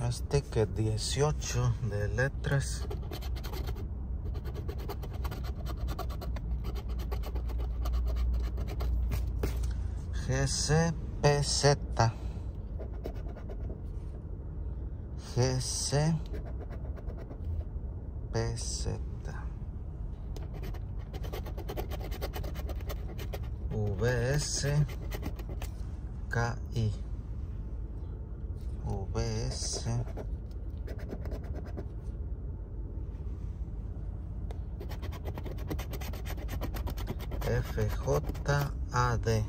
Sticker 18 de letras. GCPZ. GCPZ. VSKI. VS FJAD.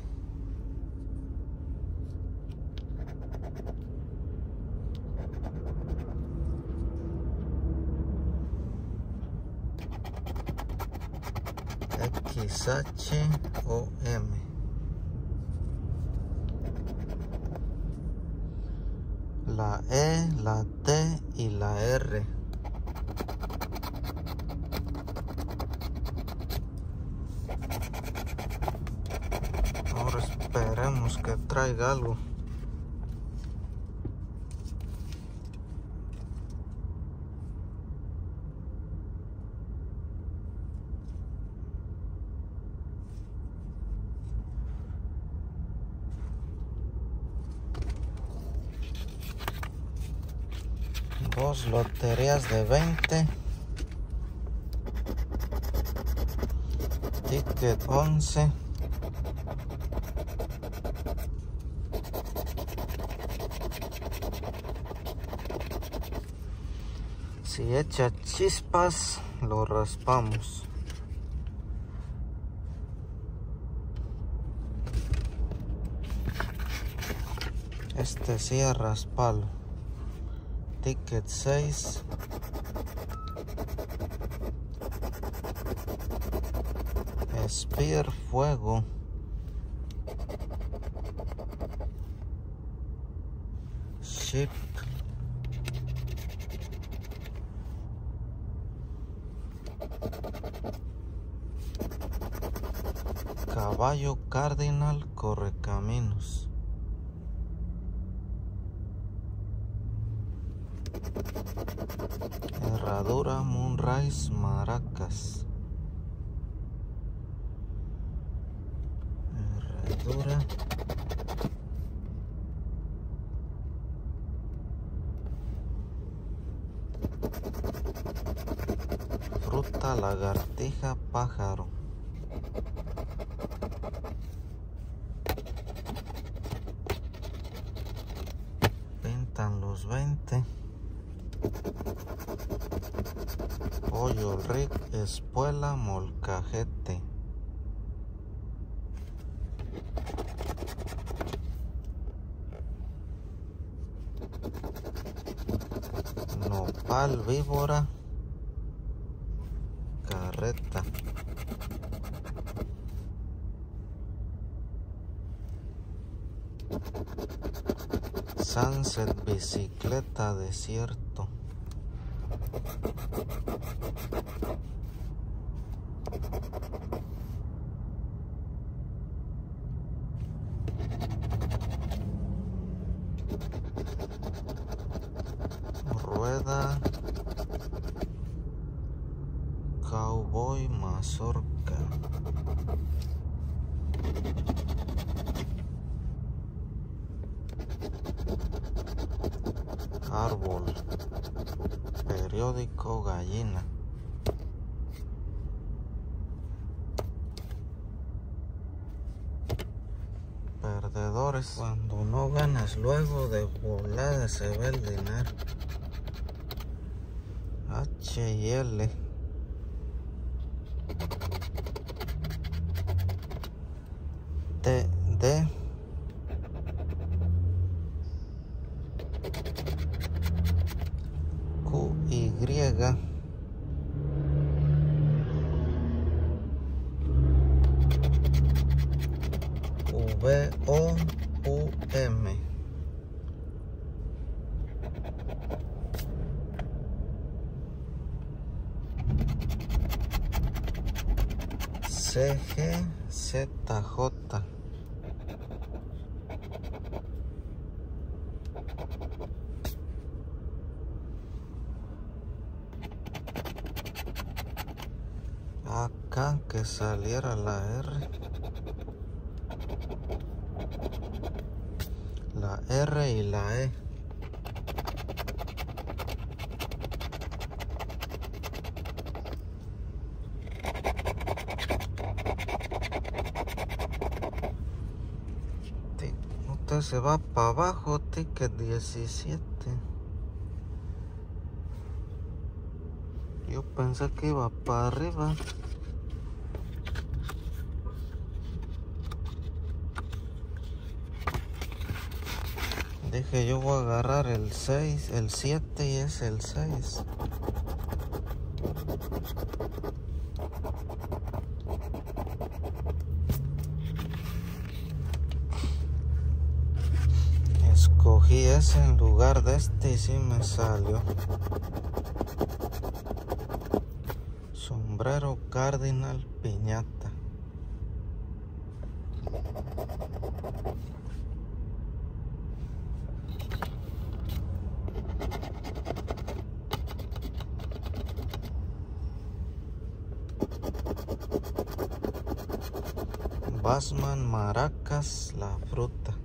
XHOM. La E, la T y la R. Ahora esperemos que traiga algo. Dos loterías de 20. Ticket 11. Si echa chispas, lo raspamos. Este sí a raspalo. Ticket 6. Spear fuego. Ship. Caballo cardinal correcaminos. Herradura Moonrise maracas. Herradura. Fruta lagartija pájaro. Pintan los 20. Pollo Rick, espuela, molcajete. Nopal, víbora, carreta. Sunset, bicicleta, desierto. Rueda, cowboy, mazorca. Árbol, periódico, gallina. Perdedores, cuando no ganas, luego de volada se ve el dinero. HL. TD. QY. VOUM. CGZJ. acá que saliera la R. La R y la E. Usted se va para abajo, ticket 17. Yo pensé que iba para arriba. Dije yo voy a agarrar el 6, el 7 y es el 6. Escogí ese en lugar de este y sí me salió. Sombrero Cardinal Piñata. Bassman Maracas, la fruta.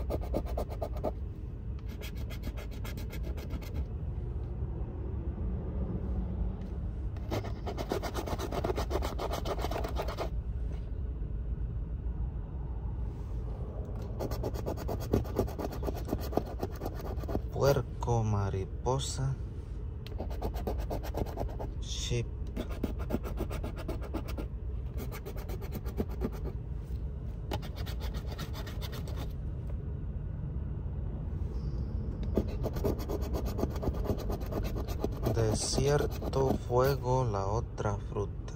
Puerco mariposa. Sheep. Desierto fuego, la otra fruta.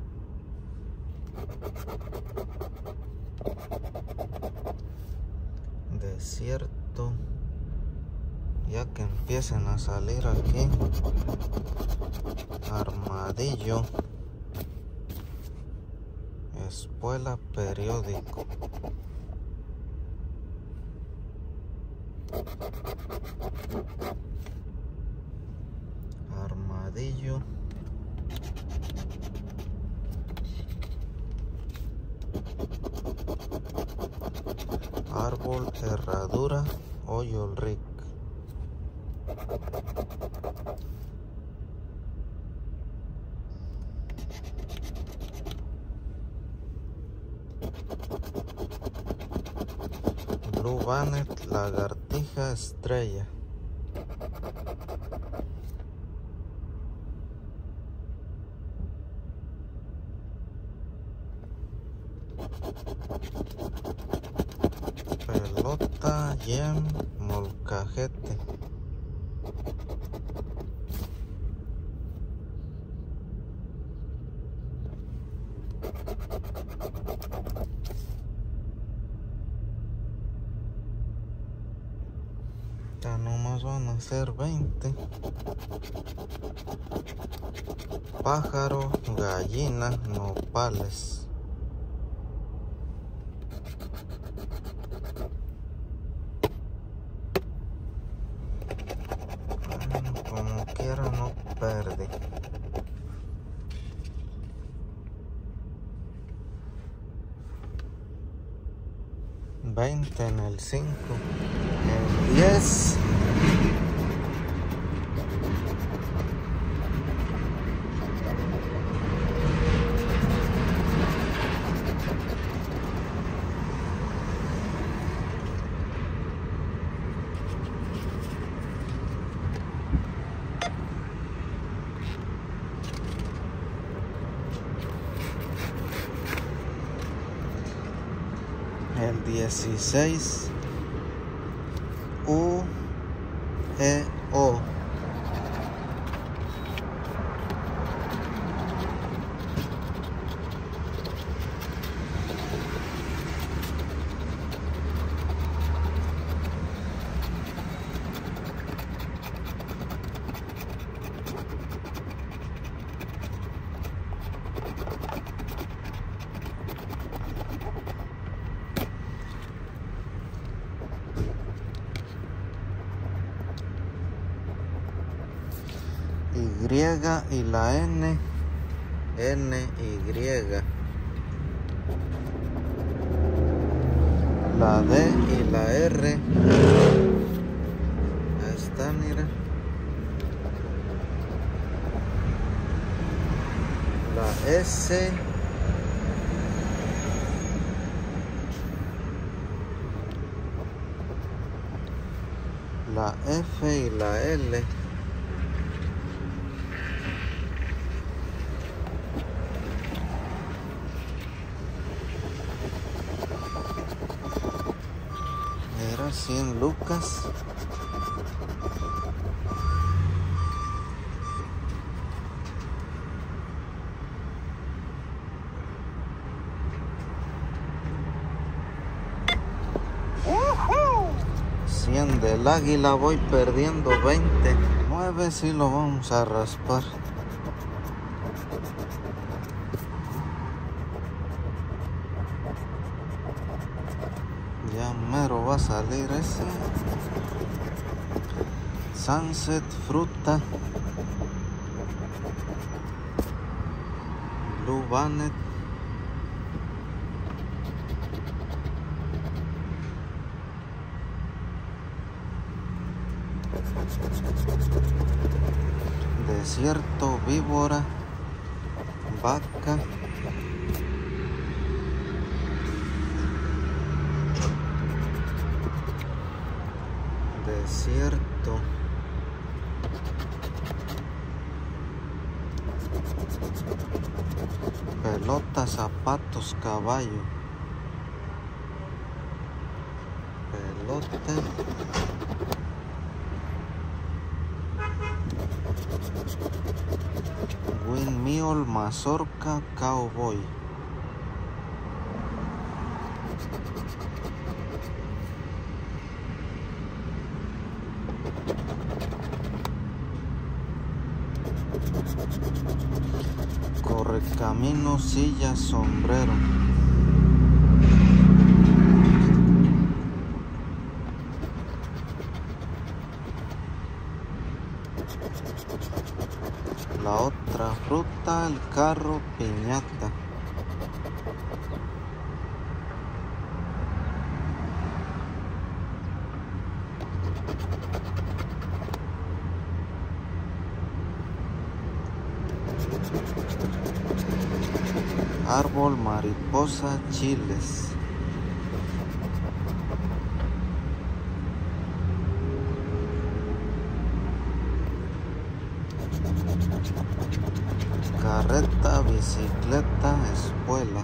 Desierto. Ya que empiecen a salir aquí. Armadillo. Espuela periódico. Armadillo. Árbol, herradura, hoyo ric. Blue Bannet, lagartija estrella. Pelota, yem, molcajete. Ya nomás van a ser 20. Pájaro, gallina, nopales. Como quiera no perdí. $20 en el 5, el 10. El 16, U, E, O. Y y la N N, Y. La D y la R. Ahí está, mira. La S. La F y la L. Era 100 lucas. Del águila voy perdiendo 20. 9 si lo vamos a raspar. Ya mero va a salir ese. Sunset, fruta. Blue Bonnet. Desierto, víbora, vaca, desierto, pelota, zapatos, caballo, pelota, windmill, mazorca, cowboy. Correcamino, silla, sombrero. La otra fruta, el carro, piñata. Árbol, mariposa, chiles. Carreta, bicicleta, espuela.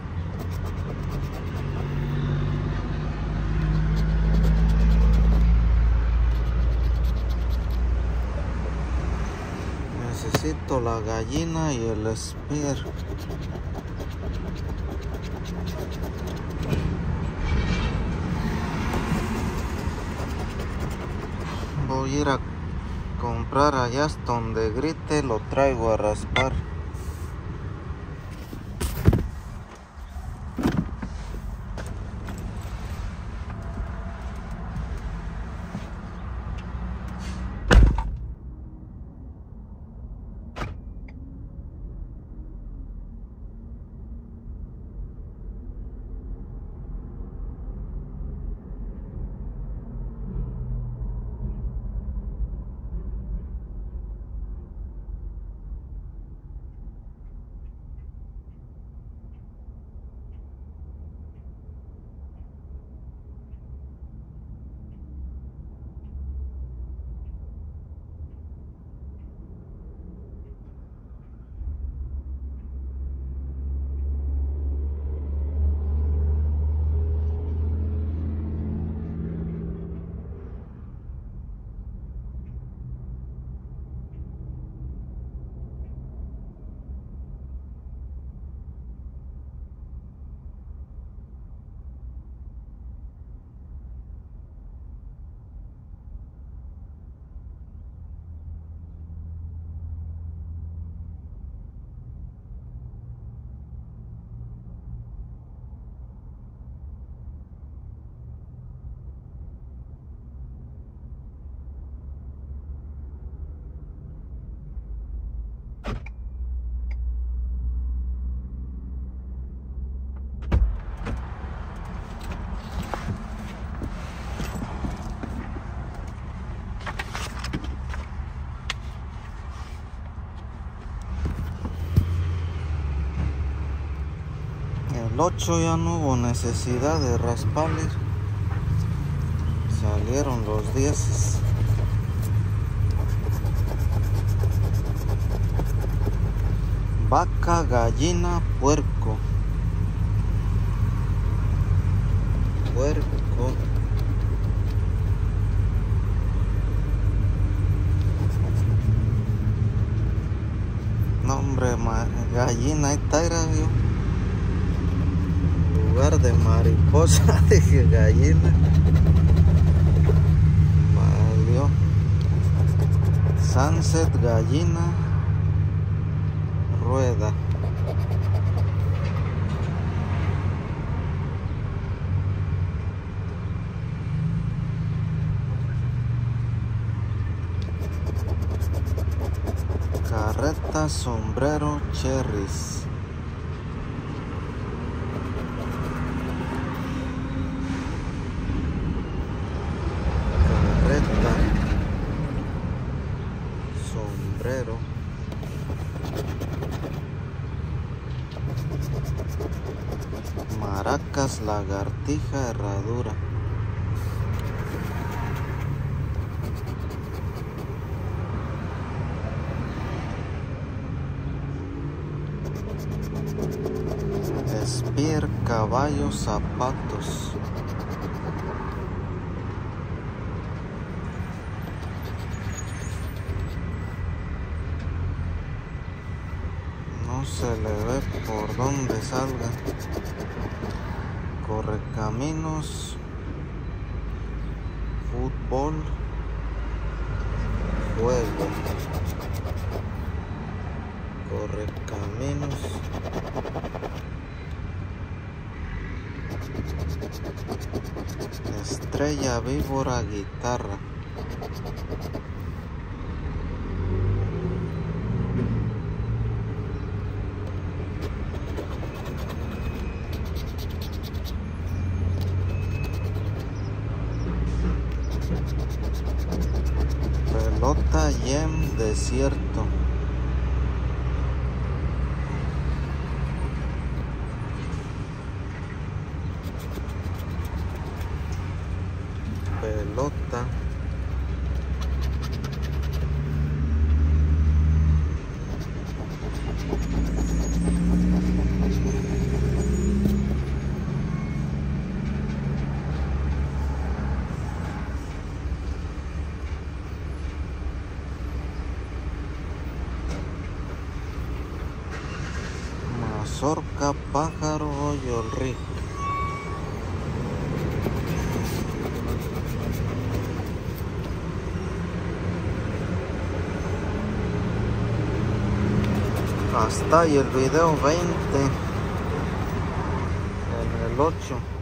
Necesito la gallina y el spear. Voy a ir a comprar allá hasta donde grite, lo traigo a raspar. el 8 ya no hubo necesidad de rasparle. Salieron los 10. Vaca, gallina, puerco. Puerco. No, hombre, gallina y taira, yo. En lugar de mariposa, dije gallina. Valió. Sunset, gallina. Rueda. Carreta, sombrero, cherries. Carreta, sombrero. Maracas, lagartija, herradura. Spear, caballo, zapatos. No se le ve por dónde salga. Correcaminos. Fútbol. Juego. Correcaminos. Estrella, víbora, guitarra. Pelota, yem, desierto. Pelota. Mazorca, pájaro, hoyo, rig. Hasta ahí el video 20 en el 8.